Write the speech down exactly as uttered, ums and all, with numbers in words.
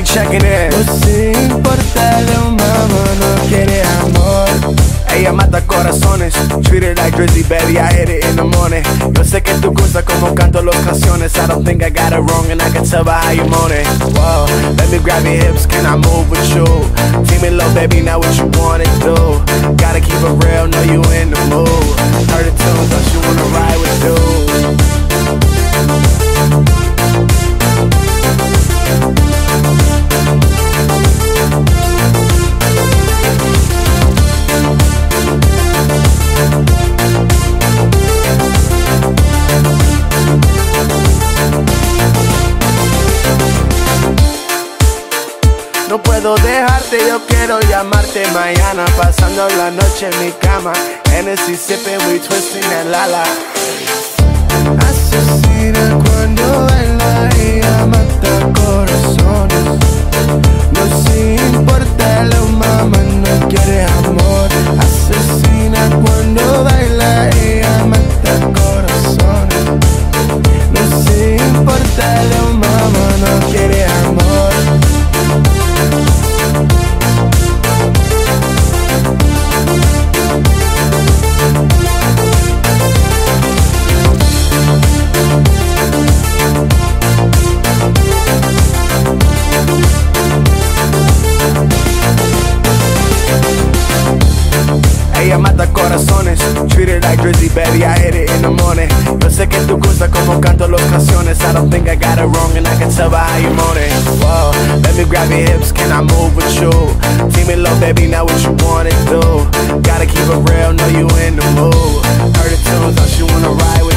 checking in. No se importa lo mamá, no quiere amor. Ella mata corazones, treat it like Drizzy, baby, I hit it in the morning. Yo sé que tú gusta como canto las canciones. I don't think I got it wrong and I can tell by how you moan it. Whoa, let me grab your hips, can I move with you? Team it low, baby, now what you wanna do? Gotta keep it real, know you in the mood. Heard the tunes, don't you wanna ride with you? No puedo dejarte, yo quiero llamarte mañana. Pasando la noche en mi cama, Hennessy sipping, we twisting that lala. Asesina cuando baila, ella mata corazones. No se importa lo mamá, no quiere amor. Asesina cuando baila, ella mata corazones. No se importa lo mamá, no quiere amor. Ella mata corazones, treat it like Drizzy, baby, I hit it in the morning. Yo sé que tú gusta como canto las canciones. I don't think I got it wrong and I can tell by how you moan it. Whoa, let me grab your hips, can I move with you? Team it low, baby, now what you wanna do? Gotta keep it real, know you in the mood. Heard the tunes, don't you wanna ride with